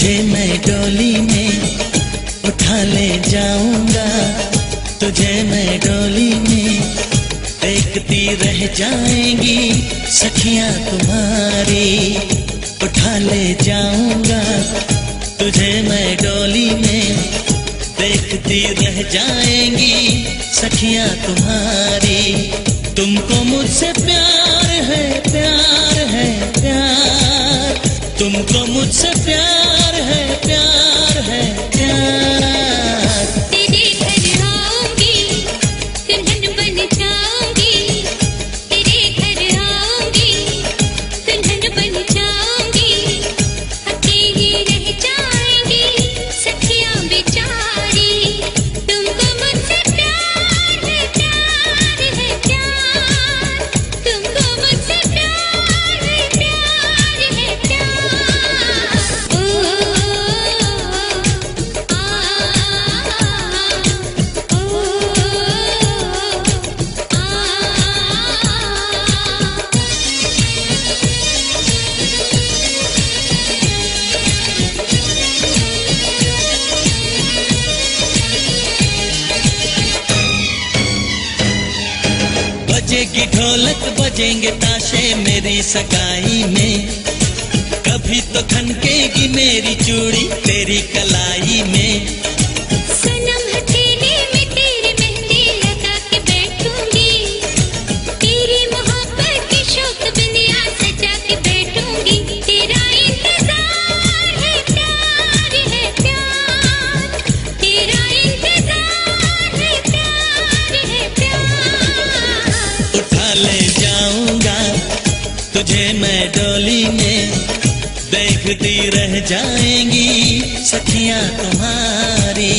तुझे मैं डोली में उठा ले जाऊंगा, तुझे मैं डोली में देखती रह जाएंगी सखियां तुम्हारी। उठा ले जाऊंगा तुझे मैं डोली में देखती रह जाएंगी सखियां तुम्हारी। तुमको मुझसे प्यार है, प्यार है, प्यार, तुमको मुझसे प्यार है, प्यार है, प्यार। तेरे घर आऊंगी, दुल्हन बन जाऊंगी, तेरे घर आऊंगी, दुल्हन बन जाऊंगी, अकेली रह जाएंगी सखियां बेचारी। तुमको मुझसे प्यार है, प्यार है, प्यार, तुमको मुझसे प्यार है, प्यार है, प्यार। ओ बजेगी ढोलक बजेंगे ताशे मेरी सगाई में, कभी तो खनकेगी मेरी चूड़ी तेरी कलाई में। सनम हथेली में तेरी मेहंदी लगा के बैठूंगी, तेरी मोहब्बत की शौक बिंदिया सजा के बैठूंगी। तेरा इंतजार है, प्यार है, प्यार, तेरा इंतजार है, प्यार है, प्यार। उठा ले जाऊंगा तुझे मैं डोली में देखती रह जाएंगी सखियां तुम्हारी।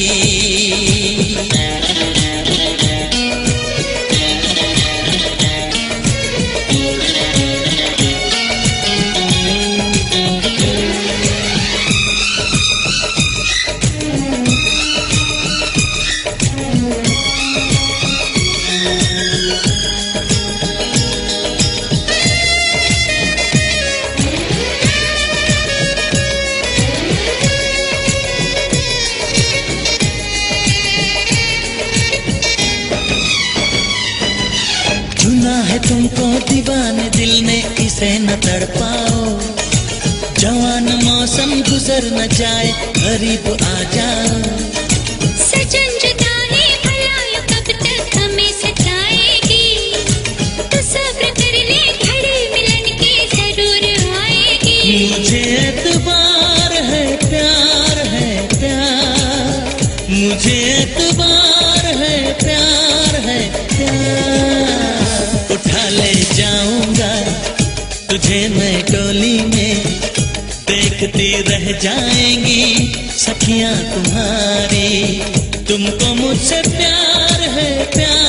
चुना है तुमको दीवाने दिल ने इसे न तड़पाओ, जवान मौसम गुजर न जाए करीब आ जाओ। सजन जुदाई भला यूं कब तक हमें सताएगी, तो सब्र कर ले घड़ी मिलन की जरूर आएगी। मुझे एतबार है, प्यार है, प्यार, मुझे एतबार है, प्यार है, प्यार। उठा ले जाऊंगा तुझे मैं डोली में देखती रह जाएंगी सखियां तुम्हारी। तुमको मुझसे प्यार है, प्यार